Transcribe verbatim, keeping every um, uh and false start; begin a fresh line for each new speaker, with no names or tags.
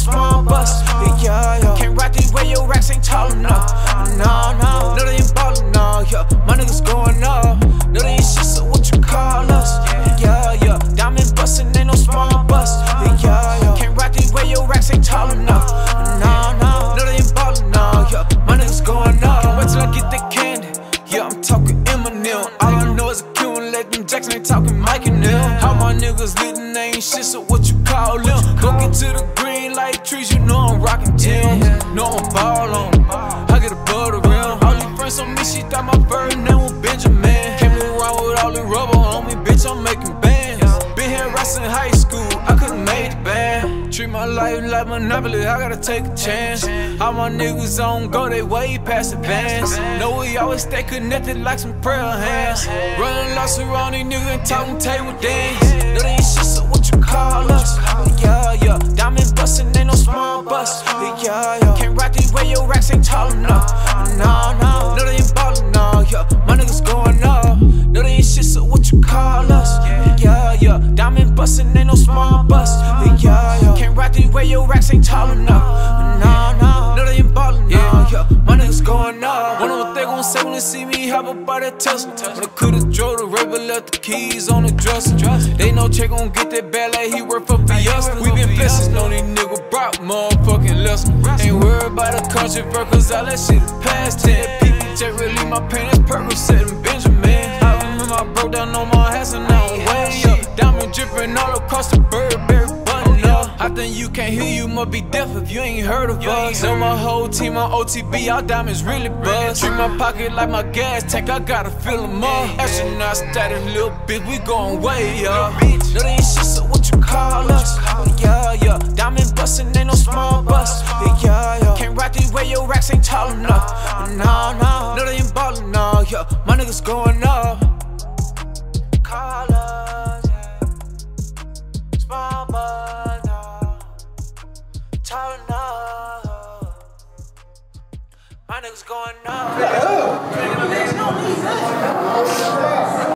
small bus. Yeah, yeah. Can't ride these radio racks, ain't tall enough. No, no, no, they ain't ballin', no, yeah. My niggas going up. No, they ain't shit, so what you call us? Yeah, yeah. Diamond bustin', ain't no small bus. Yeah, yeah. Can't ride these radio racks, ain't tall enough. No, no, no, they ain't ballin', no, yeah. My niggas going up. Can't wait till I get that candy. Yeah, I'm talking Eminem. All I know is a Q and let them Jackson, ain't talking Mike and them. How my niggas leadin', they ain't shit, so what you call them? Go get to the green like trees, you know I'm rockin' Tim's. Know I'm ball on them. I get a butt around. All these friends on me, she thought my bird name was Benjamin. Came around with all the rubber on me, bitch, I'm making bands. Been here right since high school, I could've made the band. Treat my life like Monopoly, I gotta take a chance. All my niggas on go, they way past advance. Know we always stay connected like some prayer hands. Running lost around these niggas and talking table dance. No, they ain't shit, so what you call us? Yeah, yeah. Diamond bustin', ain't no small bus. Yeah, yeah. Can't ride these radio racks, ain't tall enough. No, no, no, they ain't ballin', no, yeah. My niggas going up. No, they ain't shit, so what you call us? Yeah, yeah. Diamond bustin', ain't no small bus. Yeah, yeah. Can't ride these radio racks, ain't tall enough. No, no, no, they ain't ballin', no, yeah. My niggas going up. Wonder what they gon' say when they see me hop up by that Tesla. When I could've drove the Ray, but left the keys on the dresser. They know Che gon' get that bag like he work for Fiesta. We been blessed, know these niggas brought motherfucking lessons. Ain't worried about the country, bro, cause all that shit is past ten. People just really my pain, that's purpose setting Benjamin. I remember I broke down on my ass and now I'm way up. Diamond drippin' all across the Burberry button up. I think you can't hear, you must be deaf if you ain't heard of us. Know my whole team on O T B, all diamonds really buzz. Treat my pocket like my gas tank, I gotta fill them up. Astronaut status, little bitch, we going way up. No, they ain't shit, so what you call us? Yeah, yeah. Diamond bustin', ain't no small bus. Yeah, yeah. Can't ride these radio racks, ain't tall enough. No, no, no, they ain't ballin', no, yeah. My niggas going up. Call us, yeah. Small bus, no. Tall enough. My niggas going up.